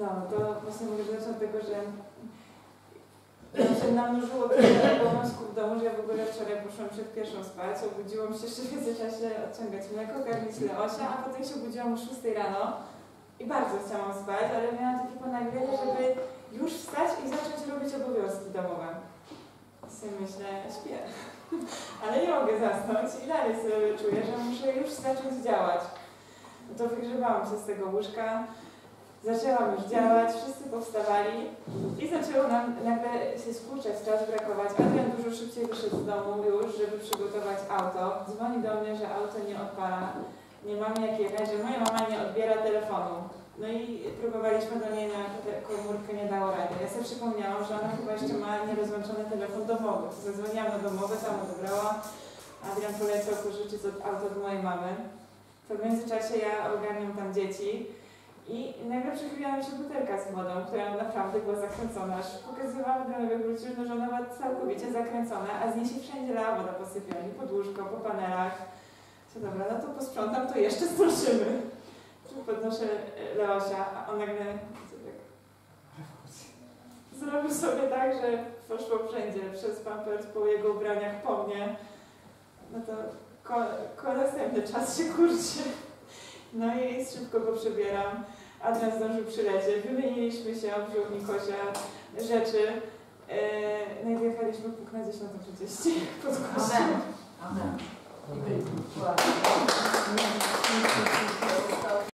No, to właśnie mogę zacząć od tego, że się namnożyło tyle obowiązków w domu, że ja w ogóle wczoraj poszłam przed pierwszą spać, obudziłam się jeszcze w międzyczasie odciągać mleko, karmić Leosia, a potem się obudziłam o 6 rano i bardzo chciałam spać, ale miałam takie ponaglenie, żeby już wstać i zacząć robić obowiązki domowe. I sobie myślę, śpię, ale nie mogę zasnąć i dalej sobie czuję, że muszę już zacząć działać. No to wygrzewałam się z tego łóżka. Zaczęłam już działać, wszyscy powstawali i zaczęło nam nagle się skurczać, czas brakować. Adrian dużo szybciej wyszedł z domu już, żeby przygotować auto. Dzwoni do mnie, że auto nie odpala, nie mamy jak jechać, że moja mama nie odbiera telefonu. No i próbowaliśmy do niej na komórkę, nie dało rady. Ja sobie przypomniałam, że ona chyba jeszcze ma nierozłączony telefon domowy. Zadzwoniłam na domowy, tam odebrała. Adrian poleciał pożyczyć auto od mojej mamy. To w międzyczasie ja ogarniam tam dzieci. I nagle przychyliła mi się butelka z wodą, która naprawdę była zakręcona. Aż pokazywałam, jak wrócił, że ona była całkowicie zakręcona, a z niej się wszędzie lała woda posypiała, pod łóżko, po panelach. Co dobra, no to posprzątam, to jeszcze zdążymy. Podnoszę Leosia, a on nagle zrobił sobie tak, że poszło wszędzie, przez pampers, po jego ubraniach, po mnie. No to następny czas się kurczy. No i szybko go przebieram. Adrian zdążył przylecieć. Wymieniliśmy się, wziął mi Kosia rzeczy. No i wyjechaliśmy pół na 10:30 pod kościołem. Amen. Amen.